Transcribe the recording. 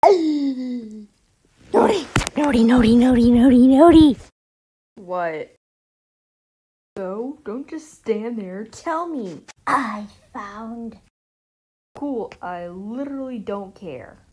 Naughty. What? No, don't just stand there. Tell me. I found. Cool, I literally don't care.